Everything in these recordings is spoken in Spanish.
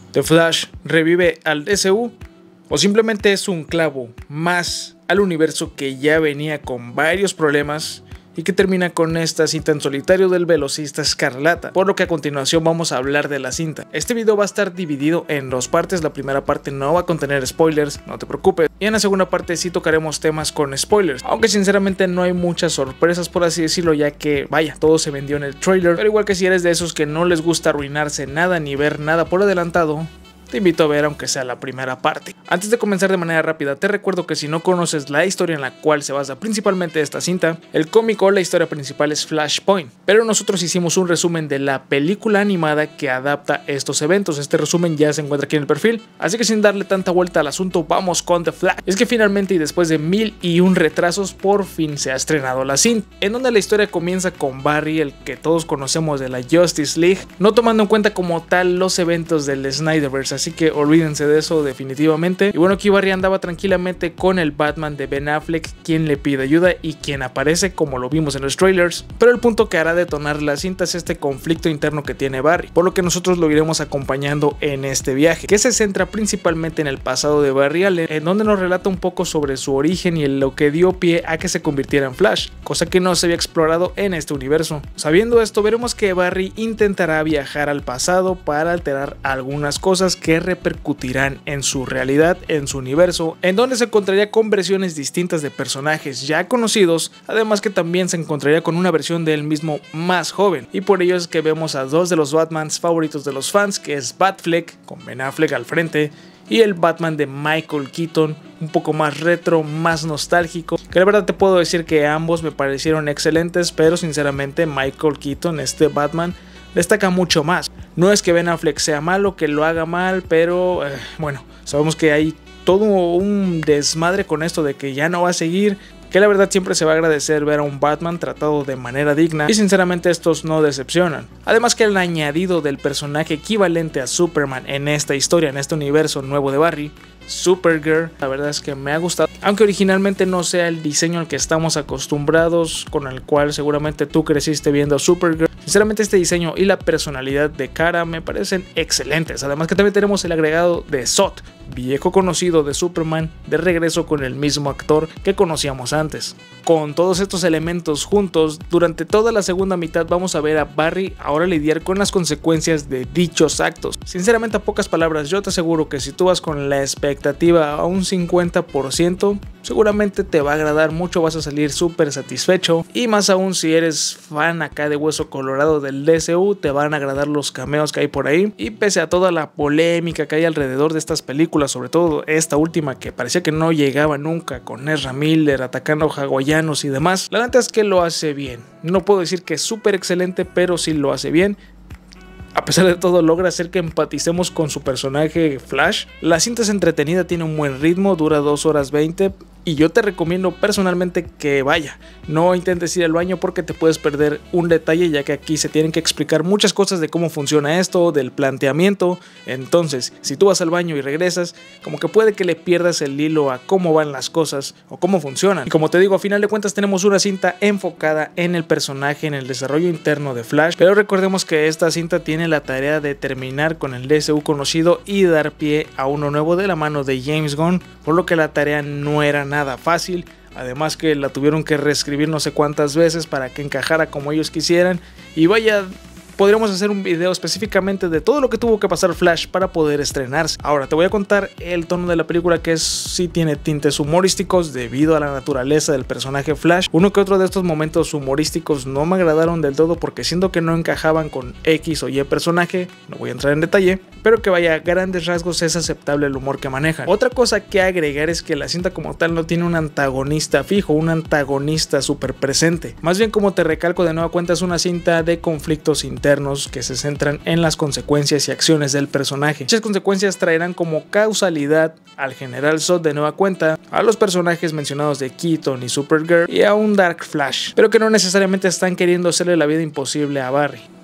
¿The Flash revive al DCU o simplemente es un clavo más al universo que ya venía con varios problemas y que termina con esta cinta en solitario del velocista Escarlata? Por lo que a continuación vamos a hablar de la cinta. Este video va a estar dividido en dos partes. La primera parte no va a contener spoilers, no te preocupes, y en la segunda parte sí tocaremos temas con spoilers, aunque sinceramente no hay muchas sorpresas, por así decirlo, ya que vaya, todo se vendió en el trailer. Pero igual que si eres de esos que no les gusta arruinarse nada ni ver nada por adelantado, te invito a ver aunque sea la primera parte. Antes de comenzar de manera rápida, te recuerdo que si no conoces la historia en la cual se basa principalmente esta cinta, el cómic o la historia principal es Flashpoint, pero nosotros hicimos un resumen de la película animada que adapta estos eventos. Este resumen ya se encuentra aquí en el perfil, así que sin darle tanta vuelta al asunto, vamos con The Flash. Es que finalmente, y después de 1001 retrasos, por fin se ha estrenado la cinta, en donde la historia comienza con Barry, el que todos conocemos de la Justice League, no tomando en cuenta como tal los eventos del Snyderverse, así que olvídense de eso definitivamente. Y bueno, aquí Barry andaba tranquilamente con el Batman de Ben Affleck, quien le pide ayuda y quien aparece como lo vimos en los trailers. Pero el punto que hará detonar la cinta es este conflicto interno que tiene Barry, por lo que nosotros lo iremos acompañando en este viaje, que se centra principalmente en el pasado de Barry Allen, en donde nos relata un poco sobre su origen y en lo que dio pie a que se convirtiera en Flash, cosa que no se había explorado en este universo. Sabiendo esto, veremos que Barry intentará viajar al pasado para alterar algunas cosas que repercutirán en su realidad, en su universo, en donde se encontraría con versiones distintas de personajes ya conocidos, además que también se encontraría con una versión de él mismo más joven, y por ello es que vemos a dos de los Batmans favoritos de los fans, que es Batfleck, con Ben Affleck al frente, y el Batman de Michael Keaton, un poco más retro, más nostálgico, que la verdad te puedo decir que ambos me parecieron excelentes, pero sinceramente Michael Keaton, este Batman, destaca mucho más. No es que Ben Affleck sea malo, que lo haga mal, pero bueno, sabemos que hay todo un desmadre con esto de que ya no va a seguir, que la verdad siempre se va a agradecer ver a un Batman tratado de manera digna, y sinceramente estos no decepcionan. Además que el añadido del personaje equivalente a Superman en esta historia, en este universo nuevo de Barry, Supergirl, la verdad es que me ha gustado, aunque originalmente no sea el diseño al que estamos acostumbrados, con el cual seguramente tú creciste viendo a Supergirl. Sinceramente este diseño y la personalidad de Kara me parecen excelentes. Además que también tenemos el agregado de Zod, viejo conocido de Superman, de regreso con el mismo actor que conocíamos antes. Con todos estos elementos juntos, durante toda la segunda mitad vamos a ver a Barry ahora lidiar con las consecuencias de dichos actos. Sinceramente, a pocas palabras, yo te aseguro que si tú vas con la expectativa a un 50%, seguramente te va a agradar mucho, vas a salir súper satisfecho, y más aún si eres fan acá de hueso colorado del DCU, te van a agradar los cameos que hay por ahí. Y pese a toda la polémica que hay alrededor de estas películas, sobre todo esta última que parecía que no llegaba nunca, con Ezra Miller atacando hawaianos y demás, la neta es que lo hace bien. No puedo decir que es súper excelente, pero sí lo hace bien. A pesar de todo, logra hacer que empaticemos con su personaje Flash. La cinta es entretenida, tiene un buen ritmo, dura 2 horas 20, y yo te recomiendo personalmente que vaya, no intentes ir al baño porque te puedes perder un detalle, ya que aquí se tienen que explicar muchas cosas de cómo funciona esto, del planteamiento. Entonces, si tú vas al baño y regresas, como que puede que le pierdas el hilo a cómo van las cosas o cómo funcionan. Y como te digo, a final de cuentas tenemos una cinta enfocada en el personaje, en el desarrollo interno de Flash, pero recordemos que esta cinta tiene la tarea de terminar con el DCU conocido y dar pie a uno nuevo de la mano de James Gunn, por lo que la tarea no era nada fácil. Además que la tuvieron que reescribir no sé cuántas veces para que encajara como ellos quisieran, y vaya, podríamos hacer un video específicamente de todo lo que tuvo que pasar Flash para poder estrenarse. Ahora te voy a contar el tono de la película, que sí tiene tintes humorísticos debido a la naturaleza del personaje Flash. Uno que otro de estos momentos humorísticos no me agradaron del todo porque siento que no encajaban con X o Y personaje, no voy a entrar en detalle, pero que vaya, a grandes rasgos es aceptable el humor que manejan. Otra cosa que agregar es que la cinta como tal no tiene un antagonista fijo, un antagonista súper presente. Más bien, como te recalco de nueva cuenta, es una cinta de conflictos internos que se centran en las consecuencias y acciones del personaje. Dichas consecuencias traerán como causalidad al general Zod de nueva cuenta, a los personajes mencionados de Keaton y Supergirl y a un Dark Flash, pero que no necesariamente están queriendo hacerle la vida imposible a Barry.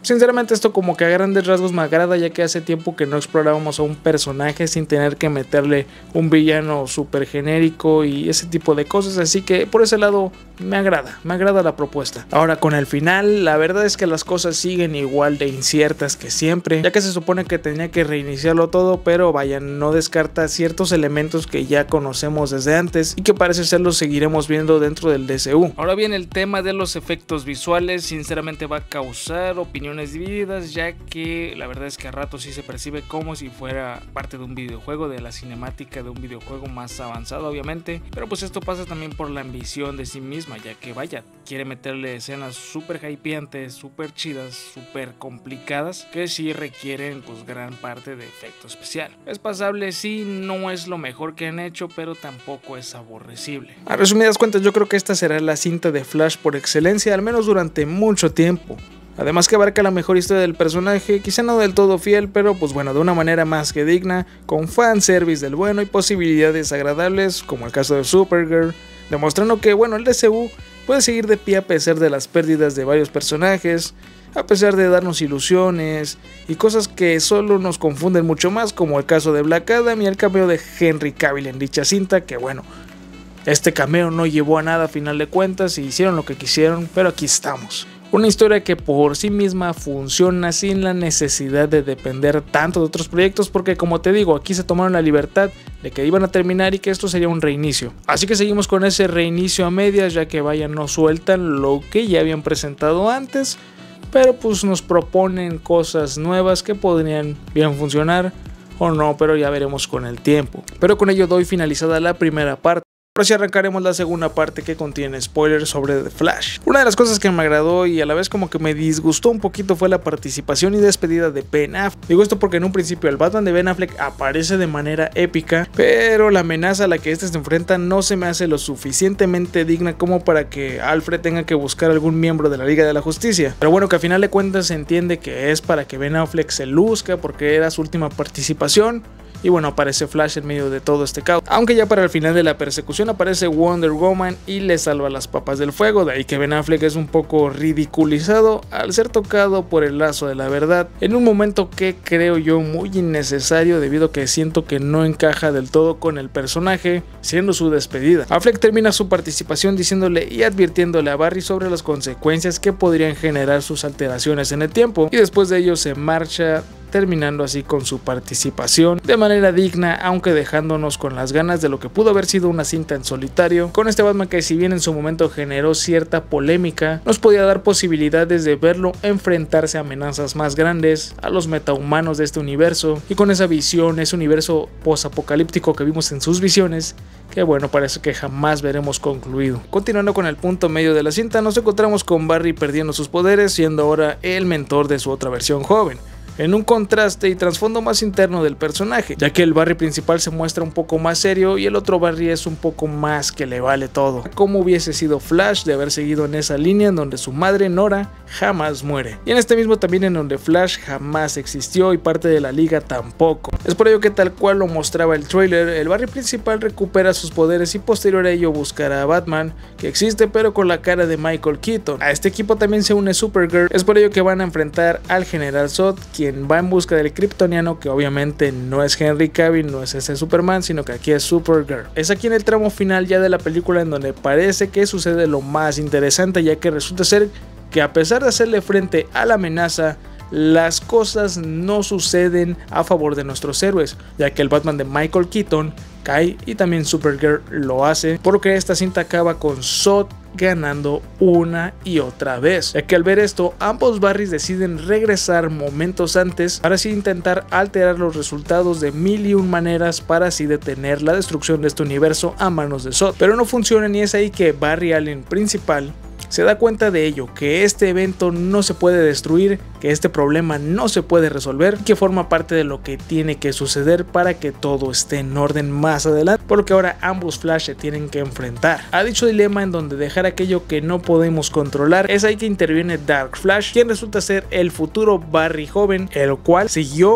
Sinceramente esto como que a grandes rasgos me agrada, ya que hace tiempo que no explorábamos a un personaje sin tener que meterle un villano súper genérico y ese tipo de cosas, así que por ese lado me agrada la propuesta. Ahora con el final, la verdad es que las cosas siguen igual de inciertas que siempre, ya que se supone que tenía que reiniciarlo todo, pero vaya, no descarta ciertos elementos que ya conocemos desde antes y que parece ser los seguiremos viendo dentro del DCU. Ahora bien, el tema de los efectos visuales sinceramente va a causar opiniones divididas, ya que la verdad es que a ratos sí se percibe como si fuera parte de un videojuego, de la cinemática de un videojuego más avanzado obviamente, pero pues esto pasa también por la ambición de sí misma, ya que vaya, quiere meterle escenas súper hypeantes, súper chidas, súper complicadas, que sí requieren pues gran parte de efecto especial. Es pasable, sí, no es lo mejor que han hecho, pero tampoco es aborrecible. A resumidas cuentas, yo creo que esta será la cinta de Flash por excelencia, al menos durante mucho tiempo. Además que abarca la mejor historia del personaje, quizá no del todo fiel, pero pues bueno, de una manera más que digna, con fanservice del bueno y posibilidades agradables, como el caso de Supergirl, demostrando que bueno, el DCU puede seguir de pie a pesar de las pérdidas de varios personajes, a pesar de darnos ilusiones y cosas que solo nos confunden mucho más, como el caso de Black Adam y el cameo de Henry Cavill en dicha cinta, que bueno, este cameo no llevó a nada a final de cuentas y hicieron lo que quisieron, pero aquí estamos. Una historia que por sí misma funciona sin la necesidad de depender tanto de otros proyectos, porque como te digo, aquí se tomaron la libertad de que iban a terminar y que esto sería un reinicio. Así que seguimos con ese reinicio a medias, ya que vaya, no sueltan lo que ya habían presentado antes, pero pues nos proponen cosas nuevas que podrían bien funcionar o no, pero ya veremos con el tiempo. Pero con ello doy finalizada la primera parte. Ahora sí arrancaremos la segunda parte, que contiene spoilers sobre The Flash. Una de las cosas que me agradó y a la vez como que me disgustó un poquito fue la participación y despedida de Ben Affleck. Digo esto porque en un principio el Batman de Ben Affleck aparece de manera épica, pero la amenaza a la que este se enfrenta no se me hace lo suficientemente digna como para que Alfred tenga que buscar algún miembro de la Liga de la Justicia. Pero bueno, que a final de cuentas se entiende que es para que Ben Affleck se luzca porque era su última participación. Y bueno, aparece Flash en medio de todo este caos. Aunque ya para el final de la persecución aparece Wonder Woman y le salva las papas del fuego. De ahí que Ben Affleck es un poco ridiculizado al ser tocado por el lazo de la verdad. En un momento que creo yo muy innecesario, debido a que siento que no encaja del todo con el personaje, siendo su despedida. Affleck termina su participación diciéndole y advirtiéndole a Barry sobre las consecuencias que podrían generar sus alteraciones en el tiempo. Y después de ello se marcha, terminando así con su participación de manera digna, aunque dejándonos con las ganas de lo que pudo haber sido una cinta en solitario, con este Batman que si bien en su momento generó cierta polémica, nos podía dar posibilidades de verlo enfrentarse a amenazas más grandes, a los metahumanos de este universo, y con esa visión, ese universo posapocalíptico que vimos en sus visiones, que bueno, parece que jamás veremos concluido. Continuando con el punto medio de la cinta, nos encontramos con Barry perdiendo sus poderes, siendo ahora el mentor de su otra versión joven, en un contraste y trasfondo más interno del personaje, ya que el Barry principal se muestra un poco más serio y el otro Barry es un poco más que le vale todo. Como hubiese sido Flash de haber seguido en esa línea en donde su madre Nora jamás muere, y en este mismo también en donde Flash jamás existió y parte de la liga tampoco. Es por ello que, tal cual lo mostraba el trailer, el Barry principal recupera sus poderes y posterior a ello buscará a Batman, que existe pero con la cara de Michael Keaton. A este equipo también se une Supergirl. Es por ello que van a enfrentar al General Zod, quien va en busca del kryptoniano, que obviamente no es Henry Cavill, no es ese Superman, sino que aquí es Supergirl. Es aquí en el tramo final ya de la película en donde parece que sucede lo más interesante, ya que resulta ser que a pesar de hacerle frente a la amenaza, las cosas no suceden a favor de nuestros héroes, ya que el Batman de Michael Keaton cae y también Supergirl lo hace, por lo que esta cinta acaba con Zod ganando una y otra vez, ya que al ver esto ambos Barrys deciden regresar momentos antes para así intentar alterar los resultados de mil y un maneras para así detener la destrucción de este universo a manos de Zod, pero no funciona, y es ahí que Barry Allen principal se da cuenta de ello, que este evento no se puede destruir, que este problema no se puede resolver, que forma parte de lo que tiene que suceder para que todo esté en orden más adelante, por lo que ahora ambos Flash se tienen que enfrentar a dicho dilema en donde dejar aquello que no podemos controlar. Es ahí que interviene Dark Flash, quien resulta ser el futuro Barry joven, el cual siguió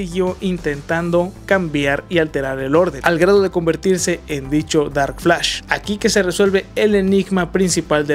intentando cambiar y alterar el orden, al grado de convertirse en dicho Dark Flash. Aquí que se resuelve el enigma principal de la cinta, y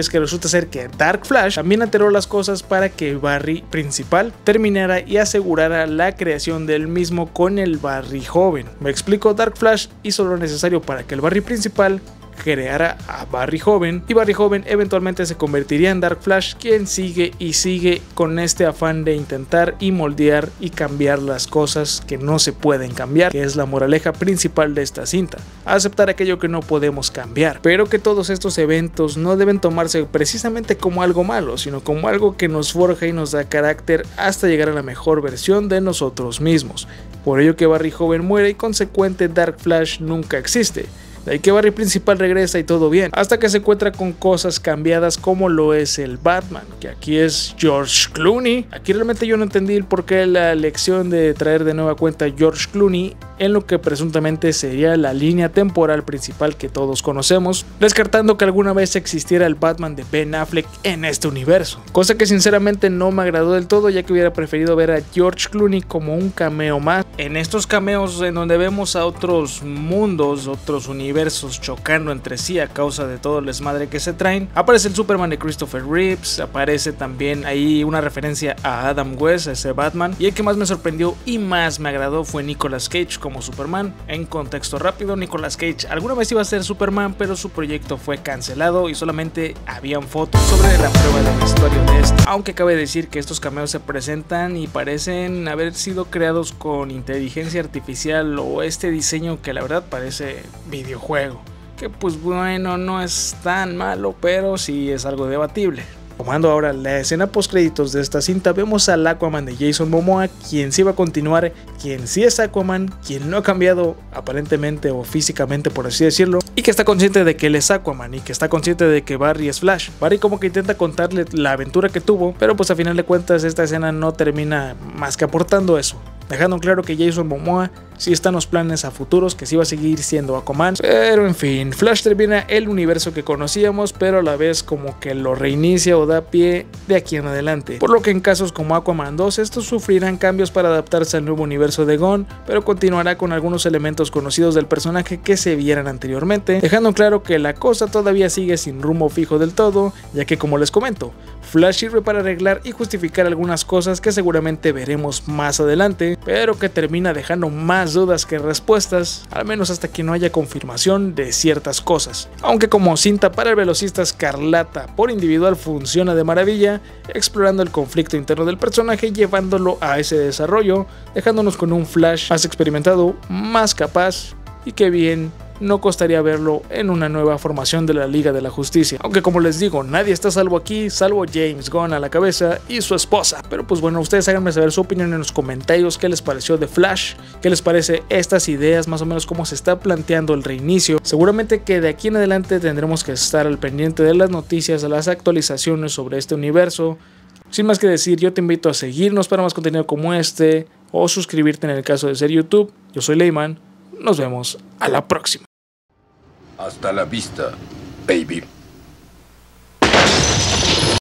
es que resulta ser que Dark Flash también alteró las cosas para que Barry principal terminara y asegurara la creación del mismo con el Barry joven. Me explico, Dark Flash hizo lo necesario para que el Barry principal creara a Barry joven, y Barry joven eventualmente se convertiría en Dark Flash, quien sigue y sigue con este afán de intentar y moldear y cambiar las cosas que no se pueden cambiar, que es la moraleja principal de esta cinta: aceptar aquello que no podemos cambiar, pero que todos estos eventos no deben tomarse precisamente como algo malo, sino como algo que nos forja y nos da carácter hasta llegar a la mejor versión de nosotros mismos. Por ello que Barry joven muere y consecuente Dark Flash nunca existe. De ahí que Barry principal regresa y todo bien, hasta que se encuentra con cosas cambiadas como lo es el Batman, que aquí es George Clooney. Aquí realmente yo no entendí el porqué de la elección de traer de nueva cuenta George Clooney en lo que presuntamente sería la línea temporal principal que todos conocemos, descartando que alguna vez existiera el Batman de Ben Affleck en este universo, cosa que sinceramente no me agradó del todo, ya que hubiera preferido ver a George Clooney como un cameo más en estos cameos en donde vemos a otros mundos, otros universos chocando entre sí a causa de todo el desmadre que se traen. Aparece el Superman de Christopher Reeves, aparece también ahí una referencia a Adam West, a ese Batman, y el que más me sorprendió y más me agradó fue Nicolas Cage como Superman. En contexto rápido, Nicolas Cage alguna vez iba a ser Superman, pero su proyecto fue cancelado y solamente habían fotos sobre la prueba de vestuario de este, aunque cabe decir que estos cameos se presentan y parecen haber sido creados con inteligencia artificial o este diseño que la verdad parece videojuego, que pues bueno, no es tan malo, pero sí es algo debatible. Tomando ahora la escena post créditos de esta cinta, vemos al Aquaman de Jason Momoa, quien sí va a continuar, quien sí es Aquaman, quien no ha cambiado aparentemente o físicamente, por así decirlo, y que está consciente de que él es Aquaman y que está consciente de que Barry es Flash. Barry como que intenta contarle la aventura que tuvo, pero pues a final de cuentas esta escena no termina más que aportando eso, dejando claro que Jason Momoa sí está en los planes a futuros, que sí va a seguir siendo Aquaman. Pero en fin, Flash termina el universo que conocíamos, pero a la vez como que lo reinicia o da pie de aquí en adelante, por lo que en casos como Aquaman 2 estos sufrirán cambios para adaptarse al nuevo universo de Gunn, pero continuará con algunos elementos conocidos del personaje que se vieran anteriormente, dejando claro que la cosa todavía sigue sin rumbo fijo del todo, ya que como les comento, Flash sirve para arreglar y justificar algunas cosas que seguramente veremos más adelante, pero que termina dejando más dudas que respuestas, al menos hasta que no haya confirmación de ciertas cosas. Aunque como cinta para el velocista Escarlata por individual funciona de maravilla, explorando el conflicto interno del personaje y llevándolo a ese desarrollo, dejándonos con un Flash más experimentado, más capaz, y que bien no costaría verlo en una nueva formación de la Liga de la Justicia. Aunque como les digo, nadie está salvo aquí, salvo James Gunn a la cabeza y su esposa. Pero pues bueno, ustedes háganme saber su opinión en los comentarios, qué les pareció de Flash, qué les parece estas ideas, más o menos cómo se está planteando el reinicio. Seguramente que de aquí en adelante tendremos que estar al pendiente de las noticias, de las actualizaciones sobre este universo. Sin más que decir, yo te invito a seguirnos para más contenido como este, o suscribirte en el caso de ser YouTube. Yo soy Leyman, nos vemos a la próxima. Hasta la vista, baby.